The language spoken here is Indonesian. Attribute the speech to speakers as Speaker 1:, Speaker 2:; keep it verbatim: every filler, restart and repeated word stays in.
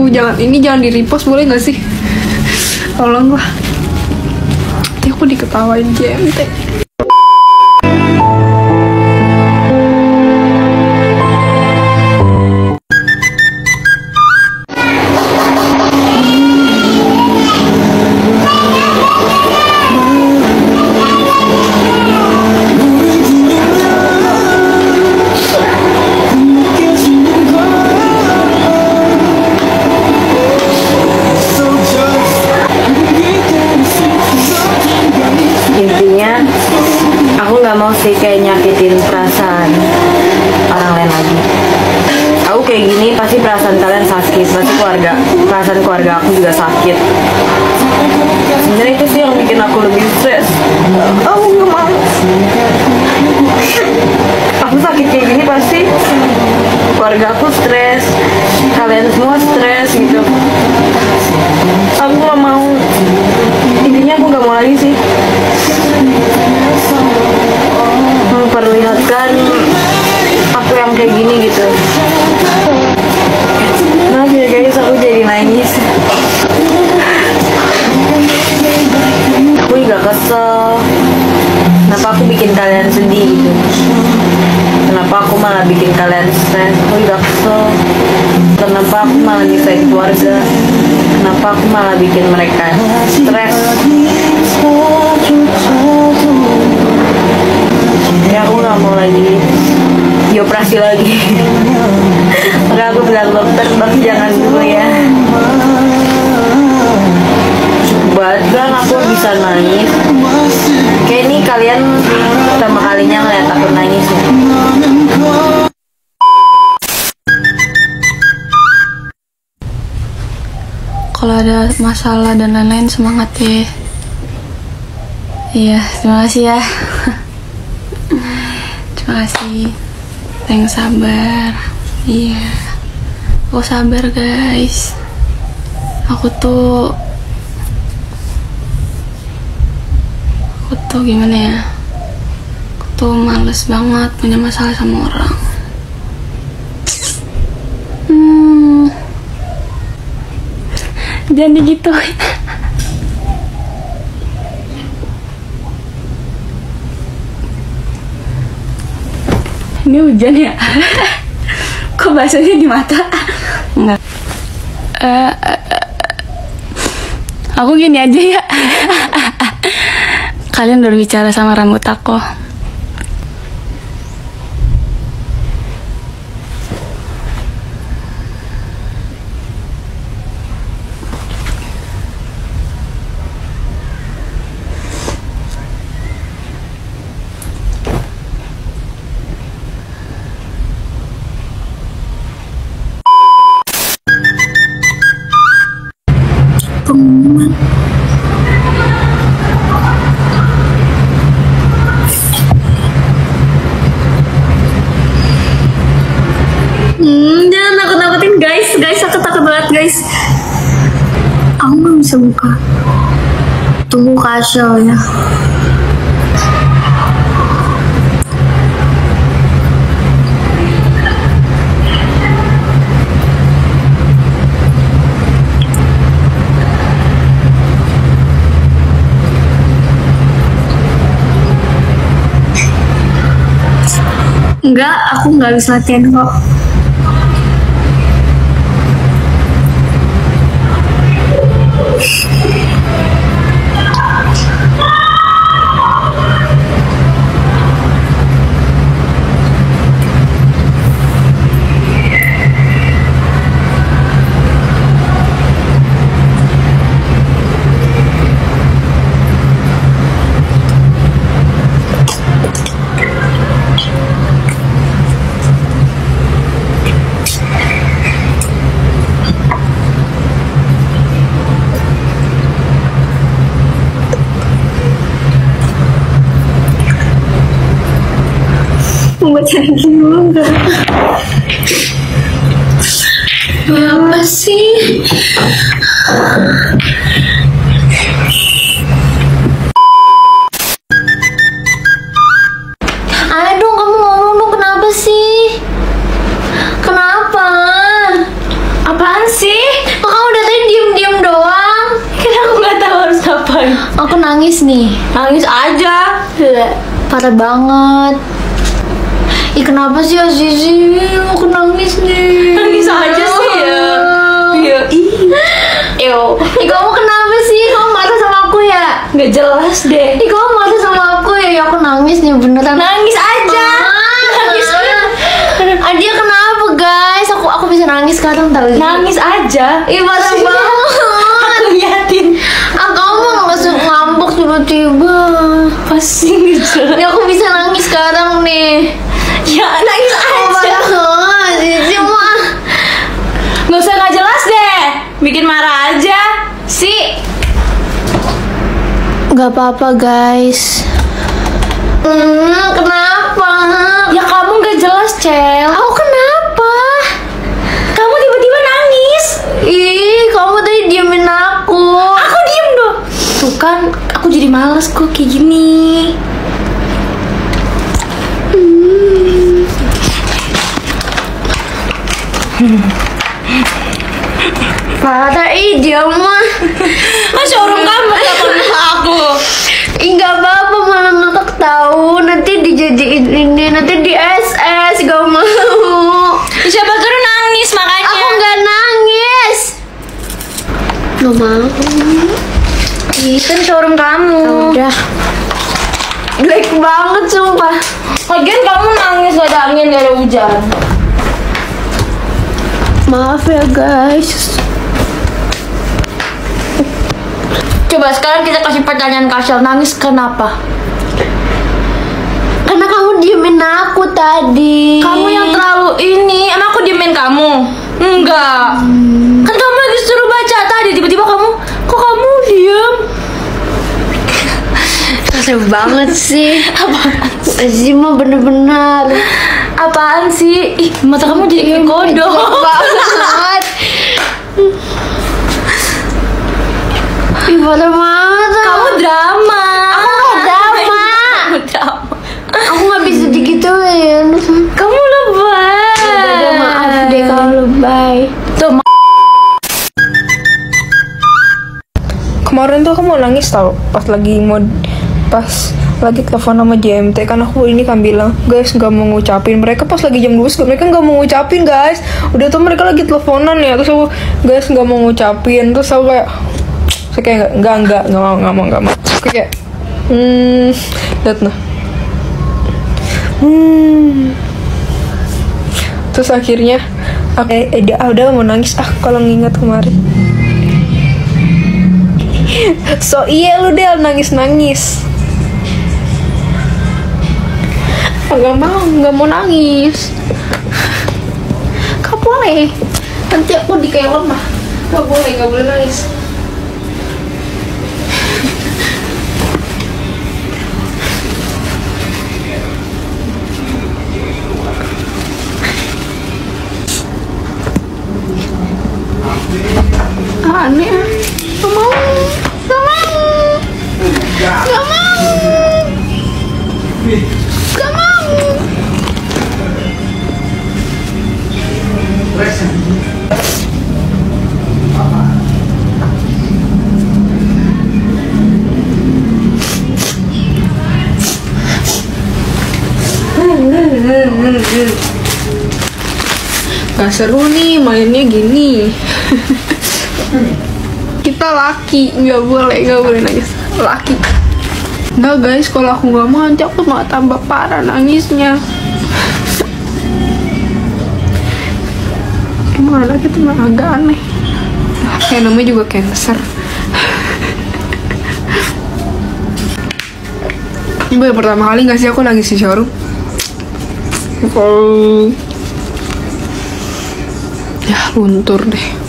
Speaker 1: jangan, ini jangan di repost boleh nggak sih? Tolong lah. Nanti aku diketawain G M T.
Speaker 2: Mau sih kayak nyakitin perasaan orang lain lagi. Aku kayak gini pasti perasaan kalian sakit, pasti keluarga, perasaan keluarga aku juga sakit. Sebenarnya itu sih yang bikin aku lebih stres. Aku nggak mau. Aku sakit kayak gini pasti keluarga aku stres, kalian semua stres gitu. Aku nggak mau. Intinya aku nggak mau lagi sih memperlihatkan aku yang kayak gini gitu. Maaf ya guys, aku jadi nangis. Aku juga kesel. Kenapa aku bikin kalian sedih gitu? Kenapa aku malah bikin kalian stres? Aku juga kesel. Kenapa aku malah nyusahin keluarga? Kenapa aku malah bikin mereka stres? Ya aku gak mau lagi dioperasi lagi. Maka aku bilang dokter, dok jangan dulu ya. Bahkan aku bisa nangis. Kayak ini kalian pertama kalinya ngeliat aku nangis ya.
Speaker 1: Kalau ada masalah dan lain-lain semangat ya. Iya, terima kasih ya. Terima kasih. Yang sabar. Iya. Aku sabar guys. Aku tuh Aku tuh gimana ya? Aku tuh males banget punya masalah sama orang. Hmm. Jangan digituin. Ini hujan ya? Kok basahnya di mata? Enggak. Uh, uh, aku gini aja ya. Kalian berbicara sama rambut aku. Pengumuman. Hmm, jangan nakut-nakutin guys, guys aku takut banget guys. Aku nggak bisa buka. Tunggu kasih ya. Enggak, aku nggak habis latihan kok. Mau cari dulu enggak? Apa sih? Ayo dong kamu ngomong dong, kenapa sih? Kenapa? Apaan
Speaker 2: sih?
Speaker 1: Kok kamu udah tadi diem-diem doang?
Speaker 2: Kan aku nggak tahu harus ngapain.
Speaker 1: Aku nangis nih.
Speaker 2: Nangis aja.
Speaker 1: Parah banget. Ih kenapa sih Azizi? Aku nangis nih.
Speaker 2: Nangis aja sih ya. Iya. Ih. Ew.
Speaker 1: Ih kamu kenapa sih? Kamu marah sama aku ya?
Speaker 2: Nggak jelas deh.
Speaker 1: Ih kamu marah sama aku ya? Ya aku nangis nih beneran.
Speaker 2: Nangis aja. Nangis.
Speaker 1: Adia kenapa guys? Aku aku bisa nangis sekarang tadi.
Speaker 2: Nangis aja.
Speaker 1: Ih parah banget.
Speaker 2: Aku liatin.
Speaker 1: Ah kamu langsung ngambek tiba-tiba.
Speaker 2: Pasti nggak jelas.
Speaker 1: Ya aku bisa nangis sekarang nih.
Speaker 2: Ya nangis aja.
Speaker 1: Azizi mah.
Speaker 2: Nggak usah nggak jelas deh. Bikin marah aja. Si.
Speaker 1: Gak apa-apa guys. Hmm, kenapa?
Speaker 2: Ya kamu nggak jelas, Cel.
Speaker 1: Aku kenapa?
Speaker 2: Kamu tiba-tiba nangis.
Speaker 1: Ih, kamu tadi diemin aku.
Speaker 2: Aku diem dong. Tuh kan, aku jadi males kok kayak gini.
Speaker 1: Hmm. Parah, ih dia mah.
Speaker 2: Masih orang kamu sama aku.
Speaker 1: Ih gak apa-apa malah ngakak tahu. Nanti dijadiin ini, nanti di S S. Gak mau.
Speaker 2: Siapa suruh nangis makanya.
Speaker 1: Aku gak nangis. Gak mau.
Speaker 2: Ih, kan showroom kamu.
Speaker 1: Udah. Jelek banget sumpah.
Speaker 2: Lagian kamu nangis gak ada angin, gak ada hujan.
Speaker 1: Maaf ya guys.
Speaker 2: Coba sekarang kita kasih pertanyaan Kasel, nangis kenapa?
Speaker 1: Karena kamu diemin aku tadi.
Speaker 2: Kamu yang terlalu ini, emang aku diemin kamu? Enggak. Hmm. Kan kamu lagi suruh baca tadi, tiba-tiba kamu, kok kamu diem?
Speaker 1: Kasar banget sih.
Speaker 2: Apaan
Speaker 1: sih? Mah bener-bener.
Speaker 2: Apaan sih? Ih, mata kamu jadi kayak kodok.
Speaker 1: Banget. Ih, parah banget.
Speaker 2: Kamu drama.
Speaker 1: Aku drama.
Speaker 2: Kamu drama.
Speaker 1: Aku nggak bisa digituin.
Speaker 2: Kamu lebay.
Speaker 1: Udah, maaf deh kalau lebay.
Speaker 2: Tuh, ma-
Speaker 3: kemarin tuh aku mau nangis tau pas lagi mau pas lagi telepon sama J M T kan aku ini kan bilang guys nggak mau ngucapin mereka pas lagi jam dua belas mereka nggak mau ngucapin guys udah tuh mereka lagi teleponan ya terus aku guys nggak mau ngucapin terus aku kayak saya kayak nggak nggak nggak mau nggak mau nggak mau aku kayak hmm lihat nah hmm terus akhirnya aku eh, eh, dia udah mau nangis ah kalau nginget kemarin. So iya lu Del nangis-nangis. Gak mau, gak mau nangis. Gak boleh. Nanti aku di kayak lemah. Gak boleh, gak boleh nangis. Ah, aneh ah. Gak mau. Gak mau. Gak mau. Gak mau. Gak seru nih mainnya gini. Kita laki, nggak boleh, nggak boleh nangis. Laki. Nggak guys, kalau aku nggak mau nanti aku malah tambah parah nangisnya. Emang anak itu mah agak aneh. Kayak namanya juga cancer. Ini baru pertama kali nggak sih aku nangis di showroom. Oh. Ya luntur deh.